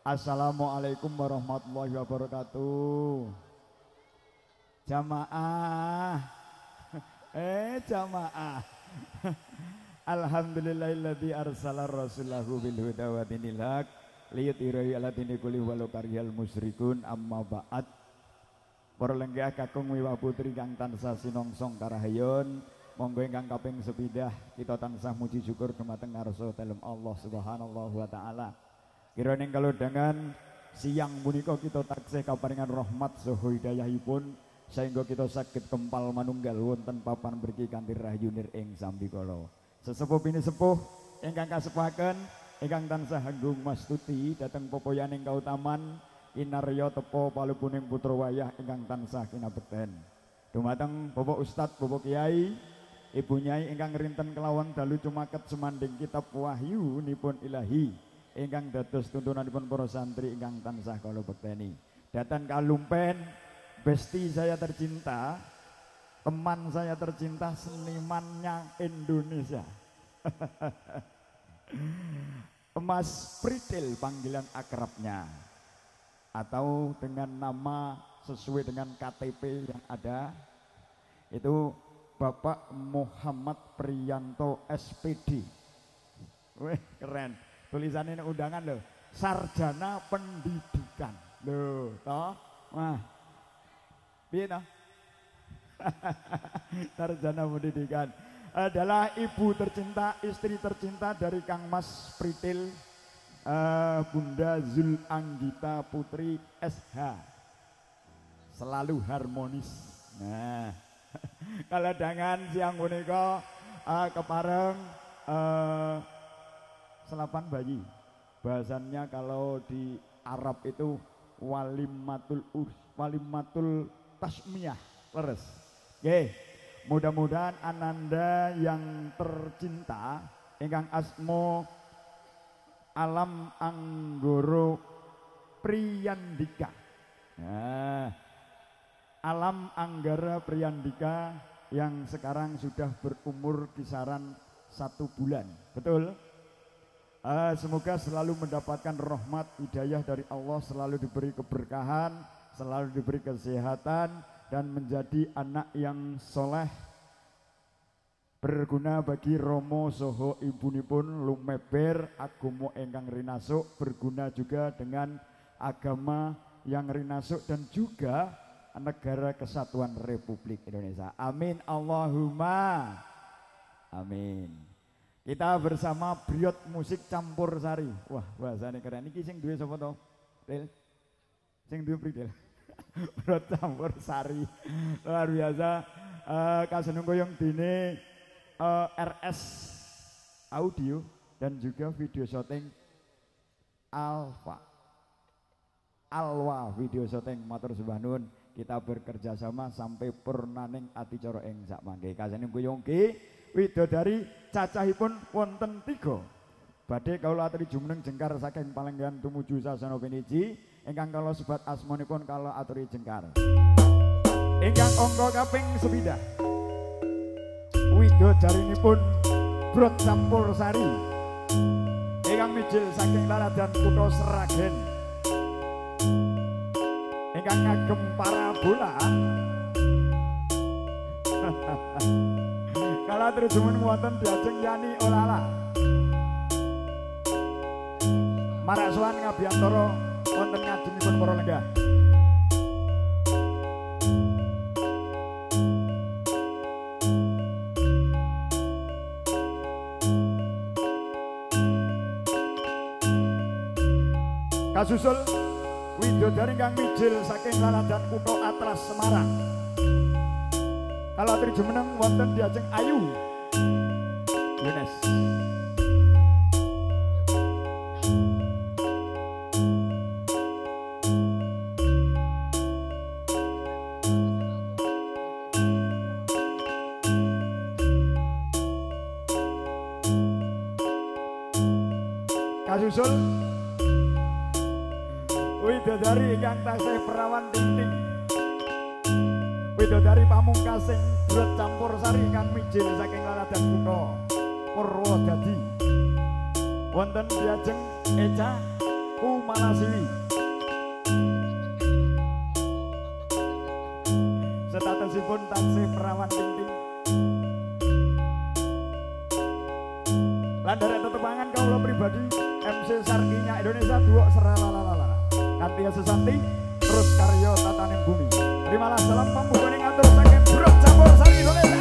Assalamualaikum warahmatullahi wabarakatuh. Jamaah. Jamaah. Alhamdulillahilladzi arsala rasulahu bil huda wa dinil haq liyudhhirahu 'ala dini kulli walau karihal musyrikun. Amma ba'd. Para lenggah kakung wiwah putri kang tansah sinongsong karahayon, monggo ingkang kaping sepidah kita tansah muji syukur dumateng ngarsa dalem Allah Subhanahu wa taala. Kiraning kalau dengan siang punika kita taksih kaparingan rahmat saha hidayahipun sehingga kita saged kempal manunggal wonten papan mriki kanthi rahyunir ing sambikala. Sesepuh ini sepuh ingkang kasepaken ingkang tansah anggung mastuti dhateng pepoyaning kautaman inarya tepo palupuning putra wayah ingkang tansah kinabekten. Dumateng Bapak Ustadz, Bapak Kiai, Ibu Nyai ingkang rinten kelawan dalu cumaket sumanding kitab wahyu nipun ilahi ingkang dados tuntunanipun para santri ingkang tansah kula bekteni. Datan kalumpen besti saya tercinta, teman saya tercinta, senimannya Indonesia. Mas Pritil panggilan akrabnya, atau dengan nama sesuai dengan KTP yang ada itu Bapak Muhammad Priyanto SPD. Wih, keren. Tulisannya ini undangan loh, sarjana pendidikan loh, toh, wah, piye toh? Sarjana pendidikan adalah ibu tercinta, istri tercinta dari Kang Mas Pritil, Bunda Zul Anggita Putri SH, selalu harmonis. Nah, kalau dengan siang punika kepareng selapan bayi, bahasannya kalau di Arab itu walimatul tasmiyah, leres. Oke, mudah-mudahan ananda yang tercinta ingkang asmo Alam Anggoro Priyandika, nah, Alam Anggara Priyandika yang sekarang sudah berumur kisaran 1 bulan, betul? Semoga selalu mendapatkan rahmat hidayah dari Allah, selalu diberi keberkahan, selalu diberi kesehatan, dan menjadi anak yang soleh, berguna bagi Romo Soho ibunipun lumeber agama ingkang rinasuk, berguna juga dengan agama yang rinasuk dan juga negara kesatuan Republik Indonesia. Amin Allahumma amin. Kita bersama Briot Musik Campur Sari. Wah, bahasanya keren. Ini sing duwe sapa to? Ril. Sing duwe Briot. Briot Campur Sari. Luar biasa. Kasenung koyong dene RS audio dan juga video syuting Alwa video syuting matur sembah nuwun. Kita bekerja sama sampai purnaning adicara ing sak mangke. Kasenung koyong ki widodari cacahipun wonten 3. Badhe kawula aturi jumeneng jengkar saking Palenggan tumuju sasana piniji ingkang kala sebat asmanipun kala aturi jengkar. Ingkang angka kaping 9 widodarinipun Brot Campur Sari ingkang mijil saking Laladan Kutha Sragen ingkang ngagem parabola. Kala terus jumeneng wonten diajeng Yani Olala marak sowan ngabiyantara wonten ngajengipun para lenggah. Kasusul widodari kang mijil saking Laladan Kutha Atlas Semarang. Kalau atri jumeneng wonten diajeng Ayu Yunes. Kasusul widodari ingkang taksih perawan dinding, widodari pamungkasing Brot Campur Sari ingkang mijil saking Laladan Kutha Purwodadi. Wonten diajeng Eca Malasiwi. Statusipun taksih perawan ting-ting. Lan derek tetepangan kawula pribadi MC Sarkinya Indonesia Duo Seralalala. Kartia Susanti terus karya Tataning Bumi. Terimalah salam pambuka ning atur saking Bro Campur Sari Indonesia.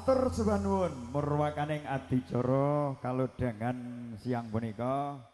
Matur sembah nuwun murwakaning adicara kalodhangan siang punika.